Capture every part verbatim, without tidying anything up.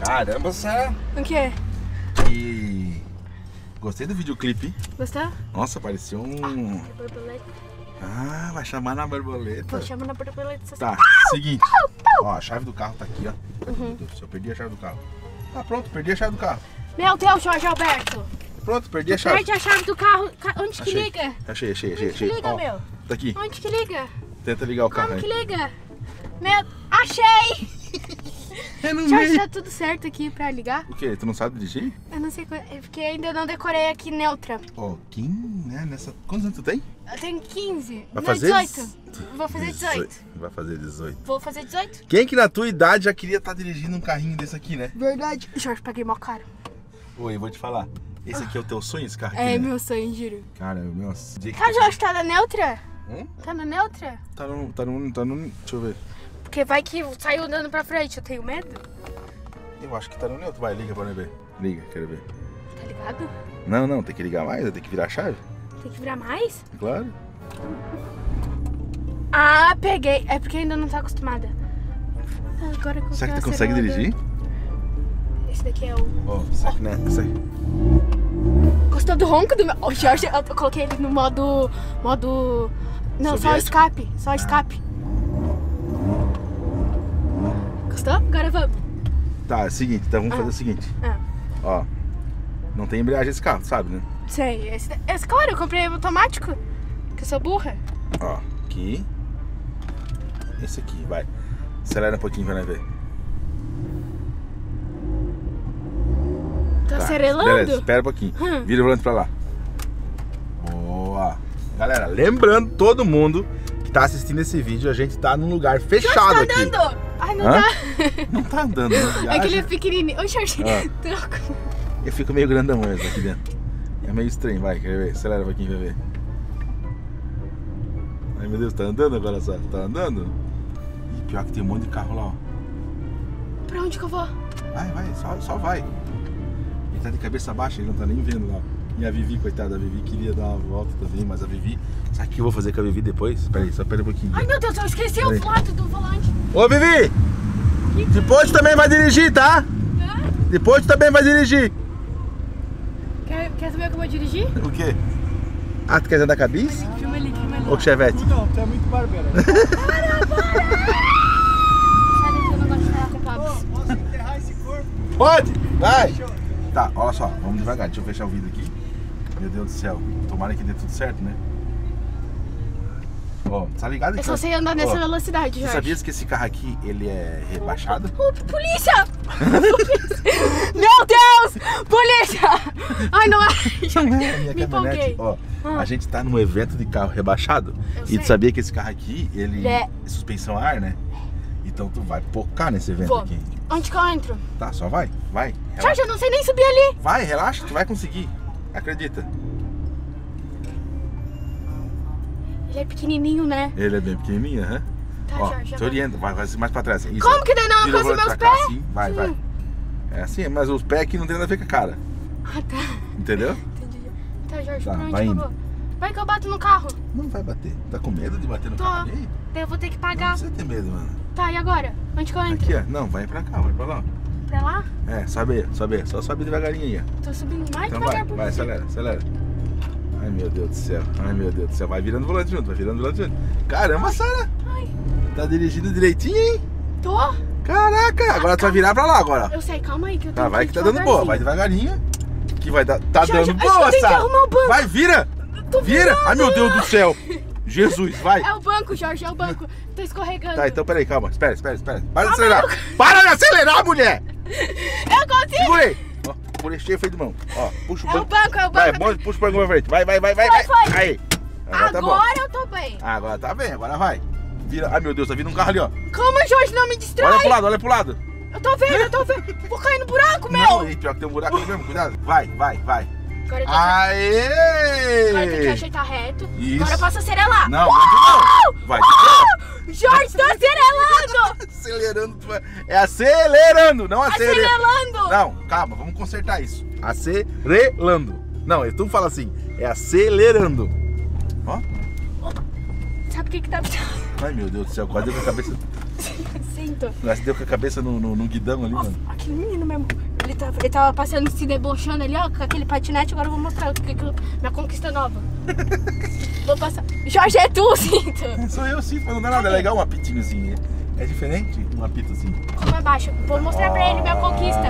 Caramba, Sara. O quê? E... Gostei do videoclipe. Gostou? Nossa, parecia um... Ah, borboleta. Ah, vai chamar na borboleta. Vou chamar na borboleta. Tá, seguinte. Ó, a chave do carro tá aqui, ó. Uhum. Meu Deus do céu, perdi a chave do carro. Ah, pronto, perdi a chave do carro. Meu Deus, Jorge Alberto. Pronto, perdi a chave. Perde a chave do carro. Onde que achei. liga? Achei, achei, achei. Onde que achei. liga, Ó, meu? tá aqui. Onde que liga? Tenta ligar o carro Como aí. que liga? Meu... Achei! É no Jorge, meio. tá tudo certo aqui pra ligar? O quê? Tu não sabe dirigir? Eu não sei, qual- é porque ainda não decorei aqui neutra. Ó, quem, né, nessa... Quantos anos tu tem? Eu tenho quinze. Vai não, fazer dezoito. Vou fazer dezoito. Vai fazer dezoito. Vou fazer dezoito? Quem que na tua idade já queria estar dirigindo um carrinho desse aqui, né? Verdade. Jorge, paguei mó caro. Oi, eu vou te falar. Esse aqui é o teu sonho, esse carro aqui, É né? meu sonho, juro. Cara, meu... dia que Tá, Jorge, tá na neutra? Hum? Tá na neutra? Tá no... Tá no... Tá no... Deixa eu ver. Porque vai que saiu andando pra frente, eu tenho medo. Eu acho que tá no neutro. Vai, liga pra mim ver. Liga, quero ver. Tá ligado? Não, não, tem que ligar mais, tem que virar a chave. Tem que virar mais? Claro. Ah, peguei. É porque ainda não tá acostumada. Agora que eu Será que tô tu consegue acelerando. dirigir? Esse daqui é o... Ó, oh, será que né? Essa aí. Gostou do ronco do meu... O Jorge, eu coloquei ele no modo... Modo... Não, só Soviético? escape. Só escape. Gostou? Agora vamos. Tá, é o seguinte, então vamos Ah. fazer o seguinte. Ah, Ó, não tem embreagem esse carro, sabe, né? sei. Esse, esse, claro, eu comprei automático. Que eu sou burra. Ó, aqui. Esse aqui, vai. Acelera um pouquinho pra nós ver. Tô Tá, acerelando? beleza, espera um pouquinho. Hum. Vira o volante pra lá. Boa. Galera, lembrando todo mundo que tá assistindo esse vídeo, a gente tá num lugar fechado Tá aqui. andando! Ai, não Hã? tá. Não tá andando, não viaja. Aquele é pequenininho. Ô, Jorge, Ah. troco. Eu fico meio grandão mesmo aqui dentro. É meio estranho, vai, quer ver? Acelera um pouquinho pra ver. Ai meu Deus, tá andando agora só? Tá andando? Ih, pior que tem um monte de carro lá, ó. Pra onde que eu vou? Vai, vai, só, só vai. Ele tá de cabeça baixa, ele não tá nem vendo lá. E a Vivi, coitada, a Vivi queria dar uma volta também, mas a Vivi... Sabe o que eu vou fazer com a Vivi depois? Pera aí, só pera um pouquinho. Ai, meu Deus, eu esqueci Pera o aí. plato do volante. Ô, Vivi! Depois tu também vai dirigir, tá? Hã? Depois tu também vai dirigir. Quer, quer saber como eu dirigir? O quê? Ah, tu quer andar com a bis? Filma ali, filma ali. Ou chevette? Não, tu é muito barbeiro. Sabe que eu não gosto de falar com o Pablo. Posso enterrar esse corpo? Pode! Vai! Tá, olha só, vamos devagar, deixa eu fechar o vidro aqui. Meu Deus do céu, tomara que dê tudo certo, né? Ó, tá ligado? Eu que- só sei andar nessa Ó, velocidade, Você Jorge. sabia que esse carro aqui, ele é rebaixado? Oh, polícia! Meu Deus! Polícia! Ai, não é! É, minha Me empolguei. Ó, Ah. a gente tá num evento de carro rebaixado. Eu E sei. tu sabia que esse carro aqui, ele Ele é- é suspensão a ar, né? Então tu vai pocar nesse evento Vou. aqui. Onde que eu entro? Tá, só vai, vai. Relaxa. Jorge, eu não sei nem subir ali. Vai, relaxa, tu vai conseguir. Acredita. Ele é pequenininho, né? Ele é bem pequenininho, aham. Tá, Ó, Jorge, te agora. orienta, vai, vai mais pra trás. Isso. Como que daí não Vira o alcança volante meus pra cá, pés? assim, vai, vai. Hum. É assim, mas os pés aqui não tem nada a ver com a cara. Ah, tá. Entendeu? Entendi. Tá, Jorge, Tá, pra onde vai que eu indo. vou? Vai que eu bato no carro. Não vai bater. Tá com medo de bater no Tô. carro ali? Daí eu vou ter que Não pagar. precisa ter medo, mano. Tá, e agora? Onde que eu entro? Aqui, ó. Não, vai pra cá, vai pra lá. Pra lá? É, sobe aí, sobe aí. Só sobe devagarinho aí, ó. Tô subindo mais Então vai, devagar por vai, você. acelera, acelera. Ai, meu Deus do céu. Ai, meu Deus do céu. Vai virando o volante junto, vai virando o volante junto. Caramba, Sara. Ai, Tá dirigindo direitinho, hein? tô. Caraca, agora tu vai virar pra lá agora. Eu sei, calma aí que eu Tá, tenho vai ir que tá dando boa. Vai devagarzinho. devagarinho. Que vai dar. Tá Jorge, dando acho que boa, eu tenho que Sara. arrumar o banco. Vai, vira! Tô Vira! virando. Ai, meu Deus do céu. Jesus, vai. É o banco, Jorge, é o banco. Tô escorregando. Tá, então peraí, calma. Espera, espera, espera. Para de acelerar. Para de acelerar, mulher! Eu consigo. Segura aí. Ó, por este freio de mão. Ó, puxa o É o banco. banco, é o Vai, banco. bom, puxa o banco pra frente. Vai, vai, vai, vai. Foi, vai. foi. Aí. Agora tá bom. Agora eu tô bem. Ah, agora tá bem, agora vai. Vira. Ai, meu Deus, tá vindo um carro ali, ó. Calma, Jorge, não me distrai. Olha pro lado, olha pro lado. Eu tô vendo, eu tô vendo. Vou cair no buraco, meu. Não, e pior que tem um buraco ali mesmo, cuidado. Vai, vai, vai. Agora eu tenho que... Aê! Agora tem que ajeitar reto. Isso. Agora eu posso acelerar. Não, não. Vai de novo. Jorge, tô acelerando. Acelerando, tu vai- é acelerando, não acelerando. Acelerando. Não, calma, vamos consertar isso. Acelerando. Não, tu fala assim, é acelerando. Ó, Sabe por que que tá... Ai, meu Deus do céu, quase deu com a cabeça... Sinto. Quase deu com a cabeça no, no, no guidão ali, Nossa, mano. aquele menino mesmo. Ele tava, ele tava passeando, se debochando ali, ó, com aquele patinete. Agora eu vou mostrar o que, que eu- minha conquista nova. Vou passar. Jorge, é tu, Sinto. Sou eu sim, mas não dá nada. É legal um apitinho assim. É diferente um apito assim. Como é baixo. Vou mostrar pra ele minha conquista.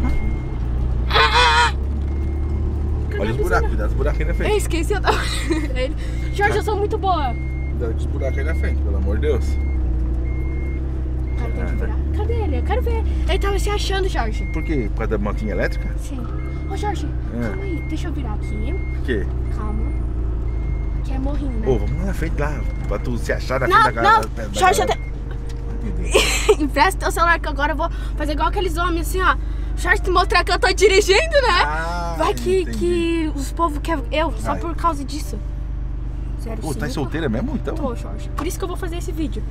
Ah, Cadê olha a os piscina? buracos, cuidado dos buracos aí na Eu frente. esqueci, eu tava... ele. Jorge, eu sou muito boa. Cuidado com os buracos aí na frente, pelo amor de Deus. Cara, tem que virar. Cadê ele? Eu quero ver. Ele tava se achando, Jorge. Por quê? Por causa da motinha elétrica? Sim. Ô, Jorge, É. calma aí. Deixa eu virar aqui. Por quê? Calma. Que é morrinho, né? Ô, vamos lá na frente lá, pra tu se achar na Não, frente da não. da- da- Jorge, eu da- te... Meu Deus. Empresta teu celular que agora eu vou fazer igual aqueles homens assim, ó. Jorge, te mostrar que eu tô dirigindo, né? Ah, Vai que, entendi. que os povos querem eu, só Vai. por causa disso. Zero Pô, tá cinco. solteira mesmo, então? Tô, Jorge. Por isso que eu vou fazer esse vídeo.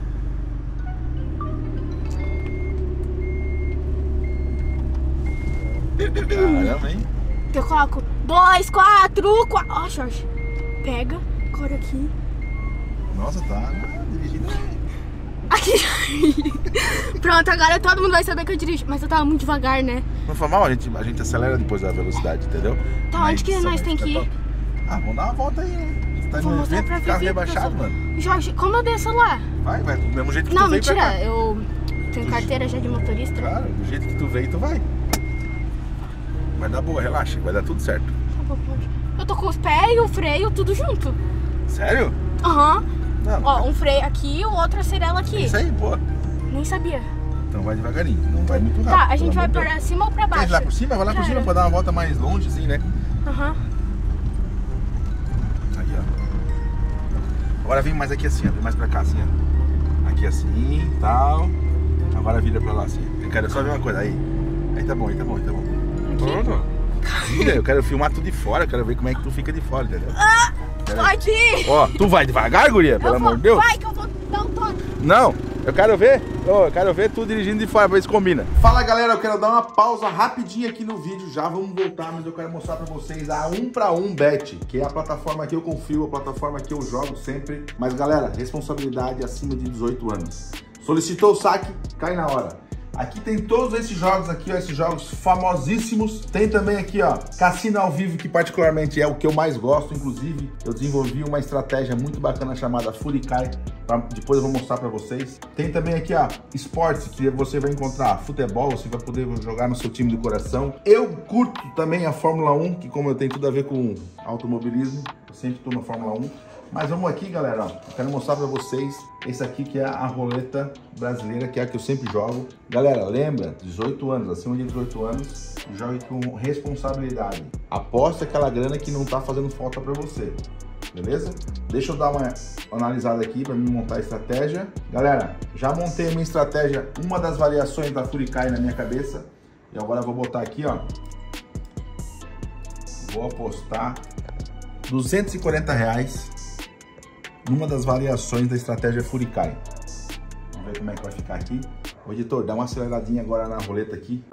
Caramba, hein? Eu coloco dois, quatro, quatro. Ó, Jorge. Pega, corre aqui. Nossa, tá dirigindo. Aqui. Pronto, agora todo mundo vai saber que eu dirijo. Mas eu tava muito devagar, né? Não foi mal, a gente, a gente acelera depois da velocidade, entendeu? Tá, Na onde que edição, nós a tem gente que tá ir? top. Ah, vamos dar uma volta aí, né? Você tá Vou no mostrar evento, pra carro Vivi, rebaixado, porque eu sou- mano. Jorge, como eu desço lá? Vai, vai, do mesmo jeito que Não, tu veio pra mentira. cá. Eu tenho carteira já de motorista. Claro, do jeito que tu veio, tu vai. Vai dar boa, relaxa, vai dar tudo certo. Tá bom, Jorge. Eu tô com os pés e o freio tudo junto. Sério? Aham. Não, Ó, um freio aqui e o outro a serela aqui. isso aí, boa. Nem sabia. Então vai devagarinho, não vai muito rápido. Tá, a pelo gente vai amor de para Deus. cima ou pra Quer baixo? ir lá por cima? Vai lá por Cara. cima pra dar uma volta mais longe, assim, né? Aham. Aí, ó. Agora vem mais aqui assim, ó. Vem mais pra cá, assim, ó. Aqui assim, tal. Agora vira pra lá, assim. Eu quero só ver uma coisa. Aí. Aí tá bom, aí tá bom, aí tá bom. Pronto. Vira, eu quero filmar tudo de fora. Eu quero ver como é que tu fica de fora, entendeu? Quero- Pode ir. Ó, tu vai devagar, guria? Pelo Eu vou- amor de Deus. Vai que eu vou dar um toque. Não, eu quero ver. Ô, eu quero ver tu dirigindo de fora pra ver se combina. Fala, galera, eu quero dar uma pausa rapidinho aqui no vídeo. Já vamos voltar, mas eu quero mostrar pra vocês a um pra um Bet, que é a plataforma que eu confio, a plataforma que eu jogo sempre. Mas, galera, responsabilidade acima de dezoito anos. Solicitou o saque, cai na hora. Aqui tem todos esses jogos aqui, ó, esses jogos famosíssimos. Tem também aqui, ó, Cassino ao Vivo, que particularmente é o que eu mais gosto. Inclusive, eu desenvolvi uma estratégia muito bacana chamada Furikai. Pra, depois eu vou mostrar pra vocês. Tem também aqui, ó, esportes, que você vai encontrar futebol, você vai poder jogar no seu time do coração. Eu curto também a Fórmula um, que como eu tenho tudo a ver com automobilismo, eu sempre tô na Fórmula um. Mas vamos aqui, galera, ó. Eu quero mostrar pra vocês esse aqui que é a roleta brasileira, que é a que eu sempre jogo. Galera, lembra, dezoito anos, acima de dezoito anos, jogue com responsabilidade. Aposta aquela grana que não tá fazendo falta pra você, beleza? Deixa eu dar uma analisada aqui pra mim montar a estratégia. Galera, já montei a minha estratégia, uma das variações da Furikai na minha cabeça. E agora eu vou botar aqui, ó. Vou apostar duzentos e quarenta reais numa das variações da estratégia Furikai. Vamos ver como é que vai ficar aqui. Ô, editor, dá uma aceleradinha agora na roleta aqui.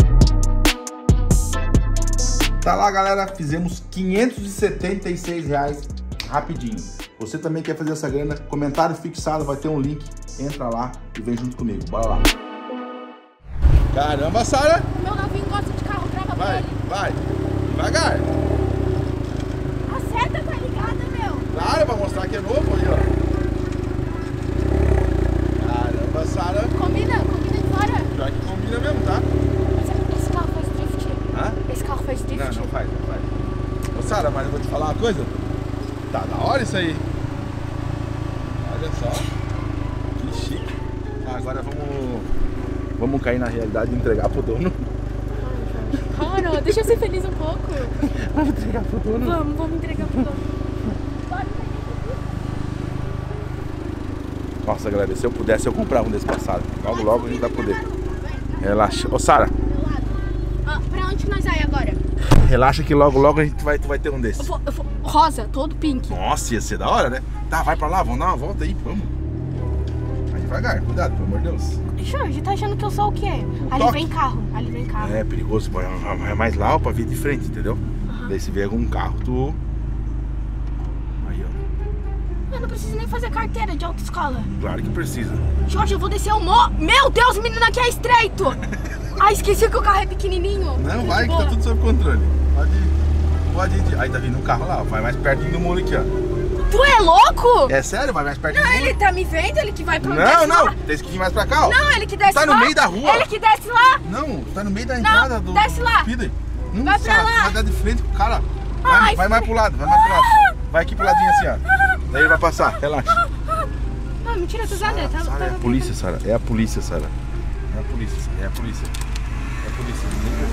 Tá lá, galera, fizemos quinhentos e setenta e seis reais rapidinho. Você também quer fazer essa grana? Comentário fixado, vai ter um link. Entra lá e vem junto comigo. Bora lá. Caramba, Sara! Meu novinho gosta de carro, trava Vai, ele. vai. Devagar. A seta tá ligada, meu. Claro, pra mostrar que é novo aí, ó. Caramba, Sara. Combina, combina de fora. Pior que combina mesmo, tá? Esse, esse carro faz drift. Hã? Esse carro faz drift. Não, não faz, não faz. Ô, Sara, mas eu vou te falar uma coisa. Tá da hora isso aí. Olha só. Que chique. Ah, agora vamos... Vamos cair na realidade e entregar pro dono. Cara, deixa eu ser feliz um pouco. Vamos entregar pro dono. Vamos, vamos entregar pro dono. Bora. Nossa, galera, se eu pudesse eu comprava um desse passado. Logo, logo a gente vai poder. Relaxa. Ô, Sara, Ah, pra onde nós vai agora? relaxa que logo, logo a gente vai, tu vai ter um desses. Eu vou, eu vou, rosa, todo pink. Nossa, ia ser da hora, né? Tá, vai pra lá, vamos dar uma volta aí, vamos. Vai devagar, cuidado, pelo amor de Deus. Jorge, tá achando que eu sou o quê? Ali toque. vem carro, ali vem carro. É perigoso, pô, é mais lá pra vir de frente, entendeu? Uhum. Daí se vier algum carro, tu... Aí, ó. Mano, preciso nem fazer carteira de autoescola. Claro que precisa. Jorge, eu vou descer o morro. Meu Deus, menino, aqui é estreito. Ai, esqueci que o carro é pequenininho. Não, vai que tá tudo sob controle. Pode ir. Pode ir. Aí tá vindo um carro lá, ó. Vai mais pertinho do muro aqui, ó. Tu é louco? É sério? Vai mais pertinho Não, do muro. ele tá me vendo, ele que vai pra onde Não, desce não. lá. Tem que ir mais pra cá, ó. Não, ele que desce Tá lá. no meio da rua. Ele que desce lá. Não, tá no meio da Não, entrada do... desce lá. do Speedway. Não, Vai pra sabe, lá. Vai dar de frente pro cara. Vai, Ai, vai mais pro lado, vai mais pro lado. Vai aqui pro ladinho assim, ó. Daí ele vai passar, relaxa. Não, mentira, tu já tá, Sara, tá, é a polícia, Sara. É a polícia, Sara. É a polícia, é a polícia. É a polícia,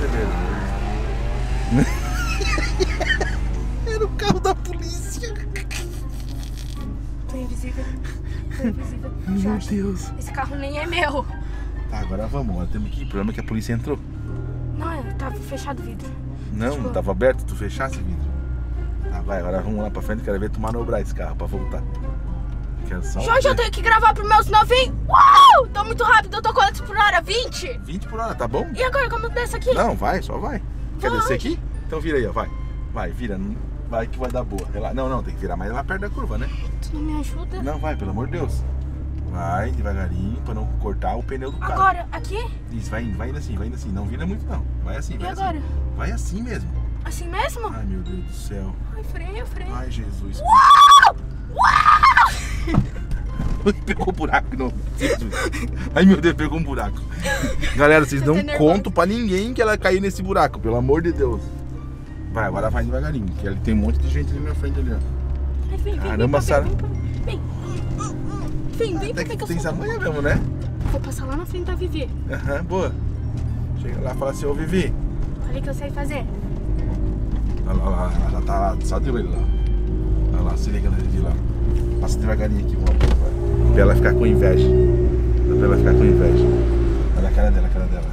nem perceberam. Era o carro da polícia. Tô invisível. Tô invisível. Meu Jorge, Deus. esse carro nem é meu. Tá, agora vamos, agora temos que ir. O problema é que a polícia entrou. Não, tava fechado o vidro. Não, Tipo- não tava aberto, tu fechasse o vidro. Tá, vai, agora vamos lá pra frente, quero ver tu manobrar esse carro pra voltar. Quero só Jorge, ver. eu tenho que gravar pros meus novinhos. Uau! Tô muito rápido, eu tô quantos por hora? vinte? vinte por hora, tá bom? E agora, como eu desço aqui? Não, vai, só vai. Quer Vai. descer aqui? Então vira aí, ó, vai. Vai, vira. Vai que vai dar boa. Relaxa. Não, não, tem que virar mais lá perto da curva, né? Tu não me ajuda? Não, vai, pelo amor de Deus. Vai, devagarinho, pra não cortar o pneu do carro. Agora, aqui? Isso, vai indo, vai indo assim, vai indo assim. Não vira muito, não. Vai assim, E vai agora? assim. Vai assim mesmo. Assim mesmo? Ai, meu Deus do céu. Ai, freio, freio. Ai, Jesus. Uau! Uau! Pegou um buraco, não. Ai, meu Deus, pegou um buraco. Galera, vocês Tô não até nervosa. contam pra ninguém que ela caiu nesse buraco, pelo amor de Deus. Vai, agora vai devagarinho, que ali tem um monte de gente ali na frente ali, ó. Ai, vem, vem, Caramba, vem, Sara. Vem, vem, vem, vem, Até vem, que eu tem sou- essa manha mesmo, né? Vou passar lá na frente da Vivi. Aham, boa. Chega lá e fala assim, ô Vivi. Falei que eu sei fazer. Olha lá, olha lá, ela já tá lá, só de olho lá. Olha lá, se liga na Vivi lá. Passa devagarinho aqui, vamos lá. Pra ela ficar com inveja. Pra ela ficar com inveja. Olha a cara dela, a cara dela.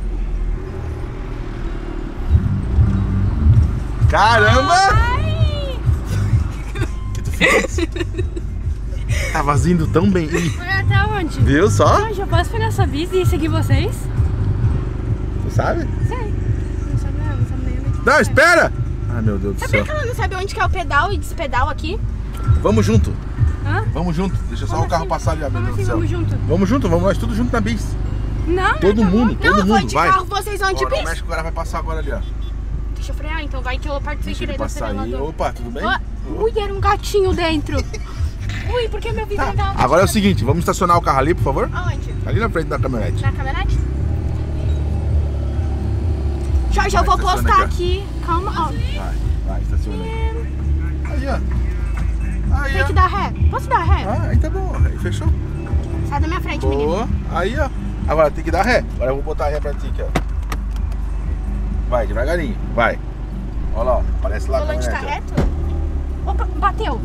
Caramba! Ai! Que tu fez? Tava indo tão bem. Ih, Foi até onde? viu só? Jorge, eu posso pegar sua bis e seguir vocês? Tu sabe? Sei. Não sabe não, não sabe nem onde. Não, espera! Ai, meu Deus do Sabia céu. que ela não sabe onde que é o pedal e despedal aqui? Vamos junto. Hã? Vamos junto. Deixa só Como o carro assim? passar ali, ó, meu Como Deus assim, do céu. vamos junto? Vamos junto, vamos nós tudo junto na bis. Não, Todo tá bom. mundo, Não, todo eu vou mundo, de vai. carro, vocês vão de Ó, não bis. mexe que o cara vai passar agora ali, ó. Deixa eu frear então, vai que eu participei Deixa ele direito do passar aí. acelerador. Opa, tudo bem? Ó, ui, era um gatinho dentro. Ui, por que meu vidro Tá. não tava Agora é o fechado? seguinte, vamos estacionar o carro ali, por favor? Aonde? Ali na frente da caminhonete. Na caminhonete? Jorge, Vai, eu vou estaciona postar aqui, aqui. Calma, ó. Vai, vai, estaciona aí. Aí, ó. Aí, Tem ó. que dar ré. Posso dar ré? Ah, aí tá bom, aí fechou. Sai da minha frente, menino. Boa. Aí, ó. Agora tem que dar ré. Agora eu vou botar ré pra ti aqui, ó. Vai, devagarinho, vai. Olha lá, ó. Aparece lá O a volante tá caminhonete, reto? Opa, bateu.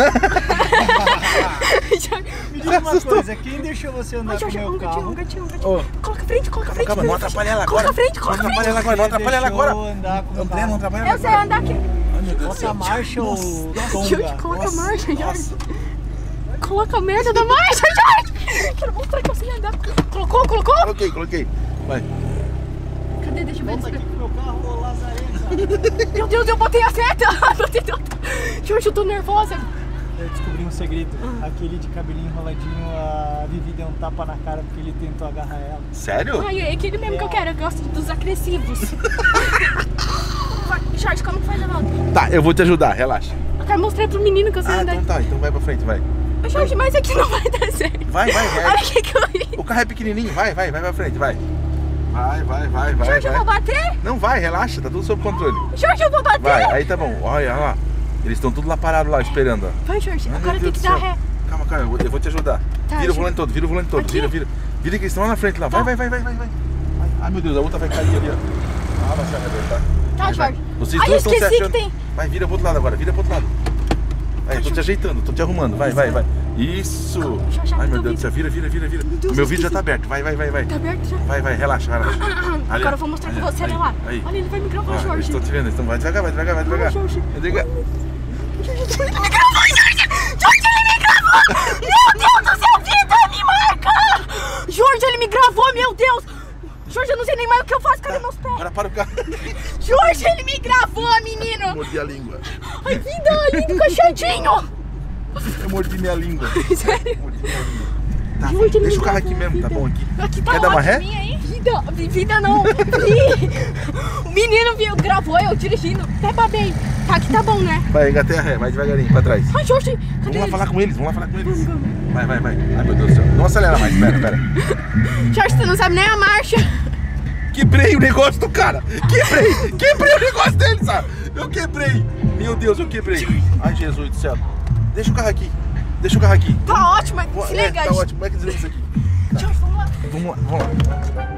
Me diz uma coisa, quem deixou você andar Ai, com o Jorge, meu um gatinho, um carro? gatinho, um ó. gatinho. Ô, Coloca a frente, coloca a frente. calma, não atrapalha ela Coloca agora. a frente, coloca a Não atrapalha frente. ela agora, não atrapalha ela agora. Deixou andar com o meu André, não carro. atrapalha ela Eu sei agora. andar aqui. Ai, meu Deus do Bota céu. a marcha ou Jorge, tonga? coloca a marcha, Jorge. Nossa. Coloca a merda da marcha, Jorge. Quero mostrar que eu sei andar. Colocou, colocou? Coloquei, coloquei. Vai. Cadê? Deixa eu ver. Volta Deixa eu aqui ver. pro meu carro, ô Lazareta. Meu Deus, eu botei a seta. Botei tudo. Jorge, eu tô nervosa. Eu descobri um segredo. Aquele de cabelinho enroladinho, a Vivi deu um tapa na cara porque ele tentou agarrar ela. Sério? Ai, é aquele mesmo que eu quero. Eu gosto dos agressivos. Vai, Jorge, como que faz a volta? Tá, eu vou te ajudar, relaxa. Eu quero mostrar pro menino que eu sei Ah, andar. então tá, então vai pra frente, vai. Jorge, mas aqui não vai dar certo. Vai, vai, vai. Olha o que que eu vi. O carro é pequenininho, vai, vai, vai pra frente, vai. Vai, vai, vai, vai. Jorge, eu vai. vou bater? Não vai, relaxa, tá tudo sob controle. Jorge, eu vou bater? Vai, aí tá bom. Olha, olha lá. Eles estão tudo lá parados lá, esperando, ó. Vai, Jorge, Ai, agora meu tem Deus que do dar céu. ré. Calma, calma, eu vou, eu vou te ajudar. Tá, vira o Jorge. volante todo, vira o volante todo. Aqui? Vira, vira. Vira que eles estão lá na frente lá. Vai, Tá. vai, vai, vai, vai, vai. Ai, ai, meu Deus, a outra vai cair ali, ó. Ah, vai se arrebentar. Tá, Vai, vai. Jorge. Vocês Ai, dois eu estão se esqueci que achando. tem. Vai, vira pro outro lado agora, vira pro outro lado. Vai, eu tô te ajeitando, tô te arrumando. Vai, vai, vai. Isso. Já, já, Ai, meu tô Deus do céu, vira, vira, vira, vira. Meu Deus, O meu eu vídeo já esqueci. tá aberto. Vai, vai, vai, vai. Tá aberto já? Vai, vai, relaxa, relaxa. Ali, Agora ó. eu vou mostrar que Aí, você aí, é lá. aí. Olha, ele vai me gravar, Ah, Jorge. eles estão te vendo, então vai devagar, vai devagar, vai devagar. Jorge. Vai devagar. Jorge, ele me gravou, Jorge! Jorge, ele me gravou! Meu Deus do céu, vida, me marca! Jorge, ele me gravou, meu Deus! Jorge, eu não sei nem mais o que eu faço, cadê meus pés? Agora para o carro. Jorge, ele me gravou, menino! Mordi a língua. Ai, vida, lindo cachadinho! Eu mordi minha língua. Sério? Mordi minha língua. Tá, Jorge, ele deixa o me carro aqui gravou, mesmo, tá vida. bom aqui. Aqui tá Quer dar uma ré? ótimo, hein? Vida, vida não. Vi. O menino viu, gravou eu dirigindo. Até babei. Tá, aqui tá bom, né? Vai, engatei a ré, vai devagarinho, pra trás. Ai, Jorge, cadê Vamos lá eles? falar com eles, vamos lá falar com eles. Vamos, vamos. Vai, vai, vai. Ai, meu Deus do céu. Não acelera mais, espera, espera. Jorge, você não sabe nem a marcha. Quebrei o negócio do cara. Quebrei, quebrei o negócio dele, sabe? Eu quebrei. Meu Deus, eu quebrei. Ai, Jesus do céu. Deixa o carro aqui. Deixa o carro aqui. Tá ótimo, mas Vou- se é, liga. tá ótimo. Como é que desliga isso aqui? Jorge, vamos lá. Vamos lá, vamos lá.